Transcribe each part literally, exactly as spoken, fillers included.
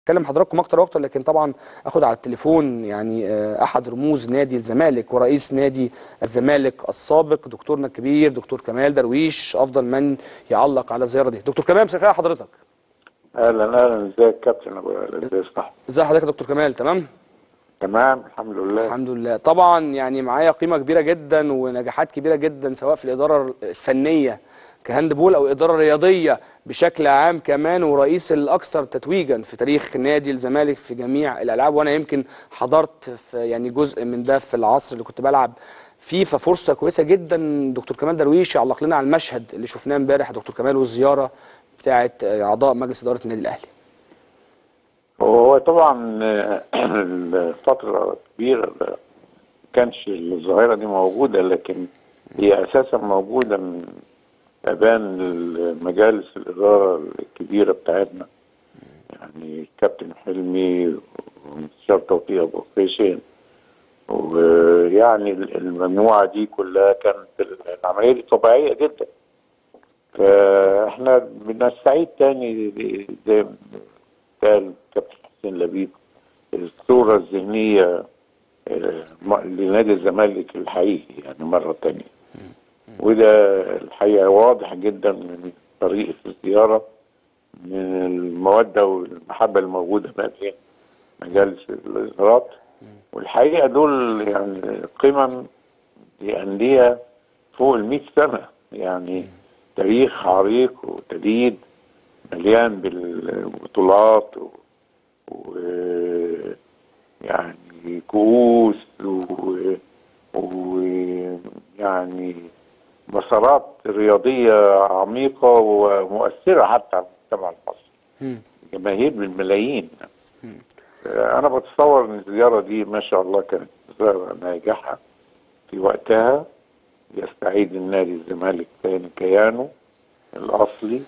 هكلم حضراتكم اكتر واكتر، لكن طبعا اخد على التليفون يعني احد رموز نادي الزمالك ورئيس نادي الزمالك السابق، دكتورنا الكبير دكتور كمال درويش، افضل من يعلق على الزياره دي. دكتور كمال مساء الخير حضرتك. اهلا اهلا، ازيك يا كابتن ابو ازاي صح؟ ازي حضرتك يا دكتور كمال؟ تمام تمام الحمد لله. الحمد لله. طبعا يعني معايا قيمه كبيره جدا ونجاحات كبيره جدا سواء في الاداره الفنيه كهاندبول او اداره رياضيه بشكل عام كمان، ورئيس الاكثر تتويجا في تاريخ نادي الزمالك في جميع الالعاب، وانا يمكن حضرت في يعني جزء من ده في العصر اللي كنت بلعب فيه، ففرصه كويسه جدا دكتور كمال درويش يعلق لنا على المشهد اللي شفناه امبارح دكتور كمال، والزياره بتاعه اعضاء مجلس اداره النادي الاهلي. هو طبعا الفتره كبيره ما كانش الظاهره دي موجوده، لكن هي اساسا موجوده من ابان مجالس الاداره الكبيره بتاعتنا، يعني كابتن حلمي ومستشار توفيق ابو خيشين، ويعني المجموعه دي كلها كانت العمليه دي طبيعيه جدا. فاحنا بنستعيد تاني زي ما قال كابتن حسين لبيب الصوره الذهنيه لنادي الزمالك الحقيقي يعني مره تانيه، وده الحقيقه واضح جدا من طريقه الزياره، من الموده والمحبه الموجوده ما بين مجالس الادارات، والحقيقه دول يعني قمم لانديه فوق ال مئة سنه، يعني تاريخ عريق وتديد مليان بالبطولات ويعني كؤوس ويعني مسارات رياضيه عميقه ومؤثره حتى على المجتمع المصري، جماهير بالملايين. انا بتصور ان الزياره دي ما شاء الله كانت زياره ناجحه في وقتها، يستعيد النادي الزمالك تاني كيانه الاصلي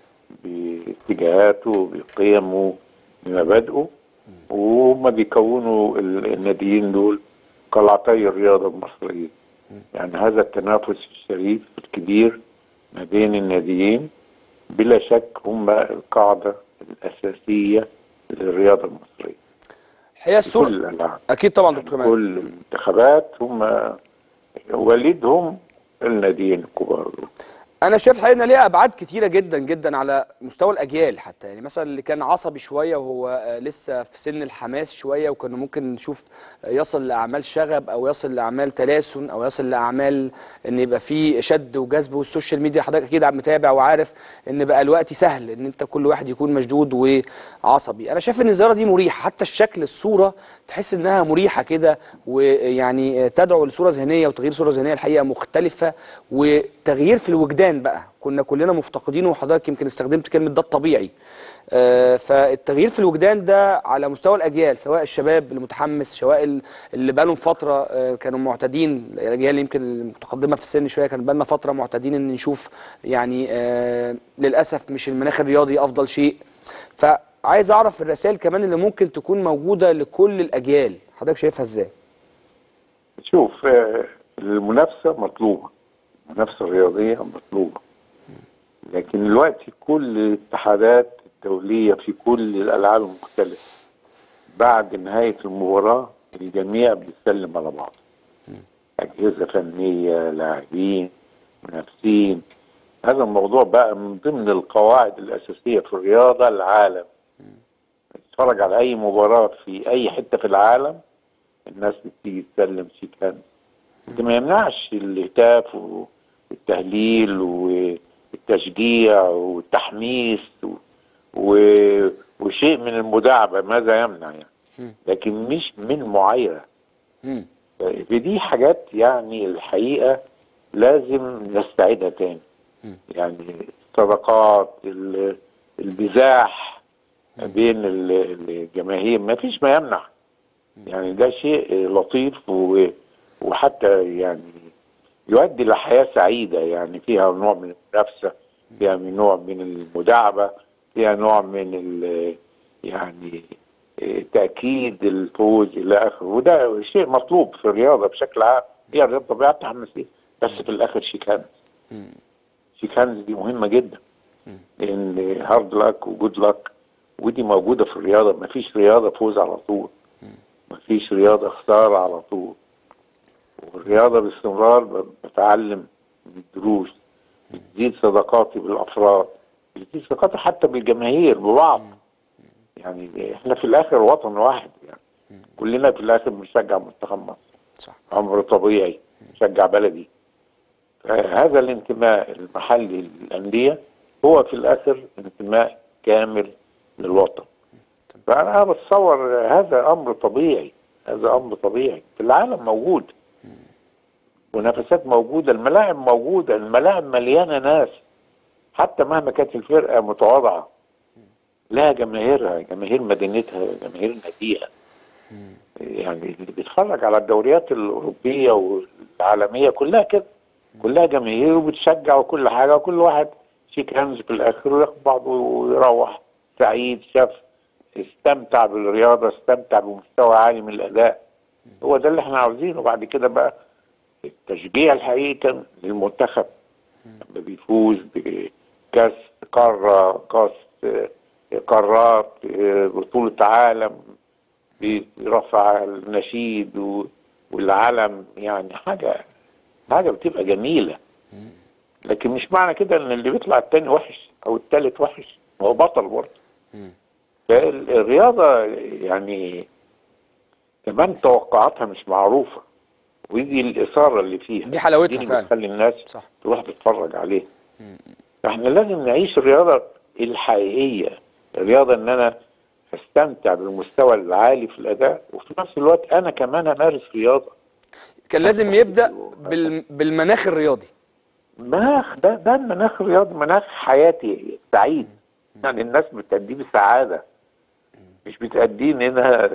باتجاهاته بقيمه بمبادئه، وهم بيكونوا الناديين دول قلعتي الرياضه المصريه. يعني هذا التنافس الشريف الكبير ما بين الناديين بلا شك هم القاعده الاساسيه للرياضه المصريه. هي الصوره كل الالعاب اكيد طبعا دكتور كمال، كل المنتخبات هم والدهم الناديين الكبار. انا شايف حقيقة ان ليها ابعاد كتيره جدا جدا على مستوى الاجيال، حتى يعني مثلا اللي كان عصبي شويه وهو لسه في سن الحماس شويه وكنا ممكن نشوف يصل لاعمال شغب او يصل لاعمال تلاسن او يصل لاعمال ان يبقى في شد وجذب، والسوشيال ميديا حضرتك اكيد متابع وعارف ان بقى الوقت سهل ان انت كل واحد يكون مشدود وعصبي. انا شايف ان الزياره دي مريحه، حتى الشكل الصوره تحس انها مريحه كده، ويعني تدعو لصوره ذهنيه وتغيير صوره ذهنيه الحقيقه مختلفه وتغيير في الوجدان بقى كنا كلنا مفتقدينه، وحضرتك يمكن استخدمت كلمه ده الطبيعي. آه فالتغيير في الوجدان ده على مستوى الاجيال، سواء الشباب المتحمس سواء اللي بقالهم فتره آه كانوا معتادين، الاجيال يمكن المتقدمه في السن شويه كان بقالنا فتره معتادين ان نشوف يعني آه للاسف مش المناخ الرياضي افضل شيء. فعايز اعرف الرسائل كمان اللي ممكن تكون موجوده لكل الاجيال، حضرتك شايفها ازاي؟ شوف آه المنافسه مطلوبه، المنافسه الرياضيه مطلوبه، لكن دلوقتي كل الاتحادات الدوليه في كل الالعاب المختلفه بعد نهايه المباراه الجميع بيسلم على بعض، اجهزه فنيه، لاعبين، منافسين. هذا الموضوع بقى من ضمن القواعد الاساسيه في الرياضه العالم. تتفرج على اي مباراه في اي حته في العالم الناس بتيجي تسلم شيكان، ده ما يمنعش الهتاف والتهليل والتشجيع والتحميس و... وشيء من المداعبه، ماذا يمنع يعني، لكن مش من معايره. فدي حاجات يعني الحقيقه لازم نستعيدها تاني، يعني الصداقات، البزاح بين الجماهير ما فيش ما يمنع، يعني ده شيء لطيف و... وحتى يعني يؤدي لحياة سعيدة، يعني فيها نوع من المنافسة، فيها من نوع من المداعبة، فيها نوع من ال يعني تأكيد الفوز إلى آخره، وده شيء مطلوب في الرياضة بشكل عام. هي الرياضة طبيعتها حماسية، بس في الآخر شيك شيك هاندز دي مهمة جدا، لأن هارد لاك وجود لاك ودي موجوده في الرياضه. مفيش رياضه فوز على طول، مفيش رياضه خساره على طول. والرياضه باستمرار بتعلم من الدروس، بتزيد صداقاتي بالافراد، بتزيد صداقاتي حتى بالجماهير ببعض. يعني احنا في الاخر وطن واحد، يعني كلنا في الاخر بنشجع منتخب مصر. صح. امر طبيعي، بنشجع بلدي. هذا الانتماء المحلي للانديه هو في الاخر انتماء كامل للوطن. فانا بتصور هذا امر طبيعي، هذا امر طبيعي في العالم موجود. منافسات موجوده، الملاعب موجوده، الملاعب مليانه ناس، حتى مهما كانت الفرقه متواضعه لها جماهيرها، جماهير مدينتها، جماهير ناديها. يعني اللي بيتفرج على الدوريات الاوروبيه والعالميه كلها كده، كلها جماهير وبتشجع وكل حاجه، وكل واحد شيك هاندز في الاخر وياخد بعضه ويروح سعيد، شاف استمتع بالرياضه، استمتع بمستوى عالي من الاداء. هو ده اللي احنا عاوزينه. بعد كده بقى التشجيع الحقيقي كان للمنتخب لما بيفوز بكاس قاره، كاس قارات، بطوله عالم، بيرفع النشيد والعلم، يعني حاجه حاجه بتبقى جميله. لكن مش معنى كده ان اللي بيطلع التاني وحش او التالت وحش، هو بطل برضه. فالرياضه يعني كمان توقعاتها مش معروفه، ودي الاثاره اللي فيها، دي حلاوتها دي اللي فعلا. بتخلي الناس صح. تروح تتفرج عليها. فاحنا لازم نعيش الرياضه الحقيقيه، الرياضه ان انا استمتع بالمستوى العالي في الاداء، وفي نفس الوقت انا كمان امارس رياضه. كان لازم يبدا بال... بالمناخ الرياضي. مناخ ده ده المناخ الرياضي، مناخ حياتي سعيد. يعني الناس بتأديه بسعاده، مش بتأديه انها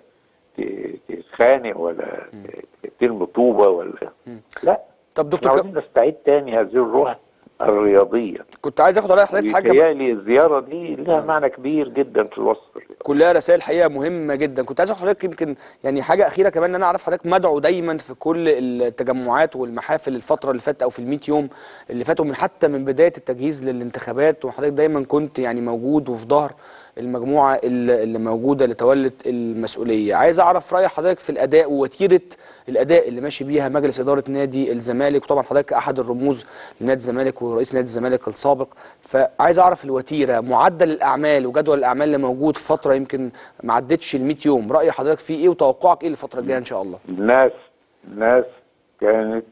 تتخانق ولا ترمي طوبه ولا لا. طب دكتور، عاوزين نستعيد تاني هذه الروح الرياضيه. كنت عايز اخد راي حضرتك في حاجه. بيتهيألي الزياره دي لها معنى كبير جدا في الوسط الرياضي، كلها رسائل حقيقه مهمه جدا. كنت عايز اخد حضرتك يمكن يعني حاجه اخيره كمان، ان انا اعرف حضرتك مدعو دايما في كل التجمعات والمحافل الفتره اللي فاتت او في ال100 يوم اللي فاتوا، من حتى من بدايه التجهيز للانتخابات، وحضرتك دايما كنت يعني موجود وفي ظهر المجموعه اللي موجوده اللي تولت المسؤوليه. عايز اعرف راي حضرتك في الاداء ووتيره الاداء اللي ماشي بيها مجلس اداره نادي الزمالك، وطبعا حضرتك احد الرموز لنادي الزمالك ورئيس نادي الزمالك السابق. فعايز اعرف الوتيره، معدل الاعمال وجدول الاعمال اللي موجود في فتره يمكن ما عدتش ال100 يوم، راي حضرتك فيه ايه وتوقعك ايه للفتره الجايه ان شاء الله؟ الناس الناس كانت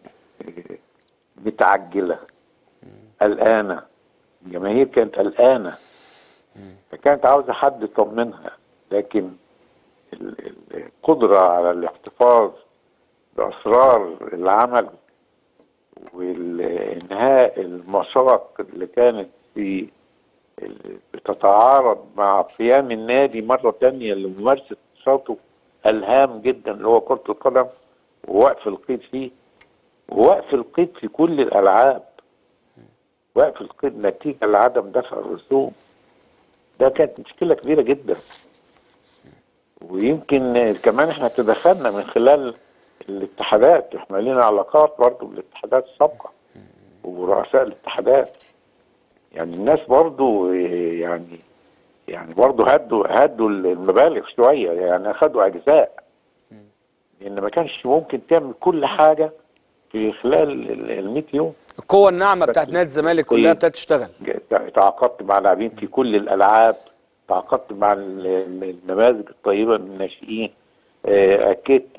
متعجله، قلقانه، الجماهير كانت قلقانه، فكانت عاوزه حد يطمنها. لكن القدره على الاحتفاظ باسرار العمل والانهاء المساق اللي كانت في بتتعارض مع قيام النادي مره ثانيه لممارسه نشاطه الهام جدا اللي هو كره القدم، ووقف القيد فيه، ووقف القيد في كل الالعاب، وقف القيد نتيجه لعدم دفع الرسوم. ده كانت مشكله كبيره جدا. ويمكن كمان احنا تدخلنا من خلال الاتحادات، احنا لنا علاقات برضه بالاتحادات السابقه ورؤساء الاتحادات. يعني الناس برضه يعني يعني برضه هدوا هدوا المبالغ شويه، يعني اخذوا اجزاء، لان ما كانش ممكن تعمل كل حاجه في خلال ال100 يوم. القوه الناعمه بتاعت نادي الزمالك كلها ابتدت تشتغل. تعاقدت مع لاعبين في كل الالعاب، تعاقدت مع النماذج الطيبه من الناشئين، اكدت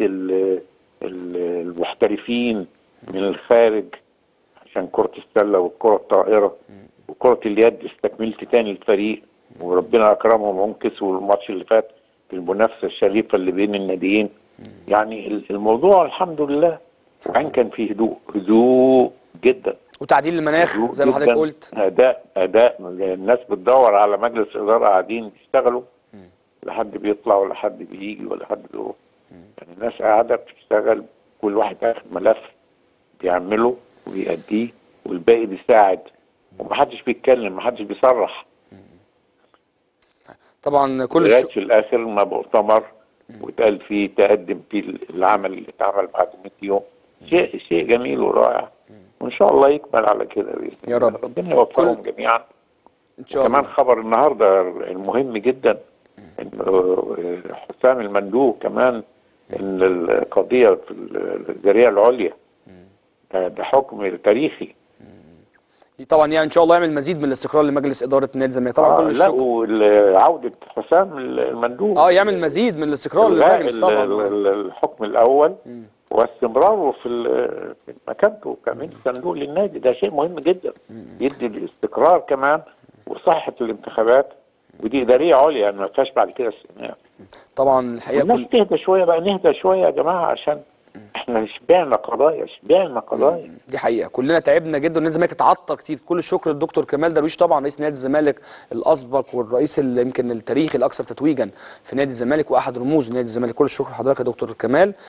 المحترفين من الخارج عشان كره السله والكره الطائره وكره اليد، استكملت تاني الفريق وربنا اكرمهم وهم كسبوا الماتش اللي فات في المنافسه الشريفه اللي بين الناديين. يعني الموضوع الحمد لله، وان كان فيه هدوء هدوء جدا، وتعديل المناخ زي ما حضرتك قلت. اداء اداء الناس بتدور على مجلس اداره قاعدين بيشتغلوا، لا حد بيطلع ولا حد بيجي ولا حد بيروح. يعني الناس قاعده بتشتغل، كل واحد اخد ملف بيعمله وبيأديه والباقي بيساعد، ومحدش بيتكلم، محدش بيصرح. طبعا كل الشغل في الاخر ما مؤتمر واتقال فيه تقدم فيه العمل اللي اتعمل بعد مئة يوم، شيء شيء جميل ورائع، وان شاء الله يكمل على كده باذن يا الله. رب. ربنا يوفقهم كل... جميعا ان شاء كمان الله. خبر النهارده المهم جدا انه حسام المندوب كمان ان القضيه في الجريئه العليا ده حكم تاريخي. طبعا يعني ان شاء الله يعمل مزيد من الاستقرار لمجلس اداره نادي الزمالك طبعا. آه كل الشكر. لا وعوده حسام المندوب اه يعمل مزيد من الاستقرار إلغاء للمجلس طبعا. ال- الحكم الاول واستمراره في ال- في مكانته كامين صندوق للنادي ده شيء مهم جدا، يدي الاستقرار كمان وصحه الانتخابات، ودي اداريه عليا يعني ما فيهاش بعد كده استئناف. طبعا الحقيقه الناس كل تهدى شويه بقى، نهدى شويه يا جماعه عشان احنا شبعنا قضايا شبعنا قضايا. دي حقيقه كلنا تعبنا جدا ونادي الزمالك اتعطل كتير. كل الشكر للدكتور كمال درويش طبعا رئيس نادي الزمالك الاسبق والرئيس اللي يمكن التاريخي الاكثر تتويجا في نادي الزمالك واحد رموز نادي الزمالك. كل الشكر لحضرتك يا دكتور كمال.